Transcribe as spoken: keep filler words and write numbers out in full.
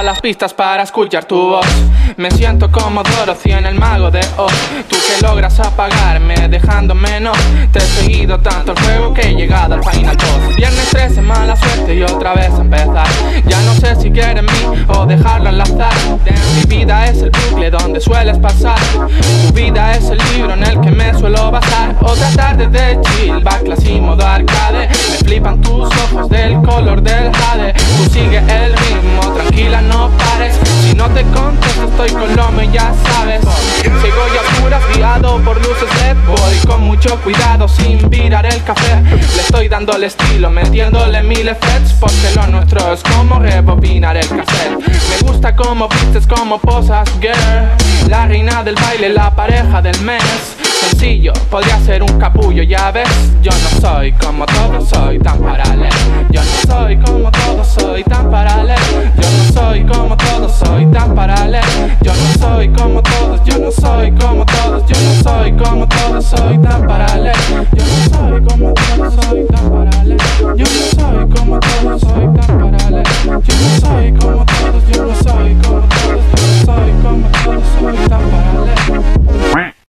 las pistas para escuchar tu voz. Me siento como Dorothy en El Mago de Oz. Tú que logras apagarme dejándome no. Te he seguido tanto el juego que he llegado al final boss. Viernes trece, mala suerte y otra vez a empezar. Ya no sé si quieres mí o dejarlo al azar. Mi vida es el bucle donde sueles pasar. Tu vida es el libro en el que me suelo basar. Otra tarde de chill, backclass y modo arcade. Me flipan tus ojos del color del jade. Tú sigue el ritmo, tranquila no pares. Si no te contesto estoy con lomo y ya sabes. Sigo ya puras guiado por luces L E D. Voy con mucho cuidado sin virar el café. Le estoy dando el estilo, metiéndole mil effects. Porque lo nuestro es como rebobinar el cassette. Me gusta como vistes, como posas, girl. La reina del baile, la pareja del mes. Sencillo, podría ser un capullo, ya ves. Yo no soy como todos, soy tan paralelo. Yo no soy como todos, soy tan paralelo. Yo no soy como todos, soy tan paralelo. Yo no soy como todos, yo no soy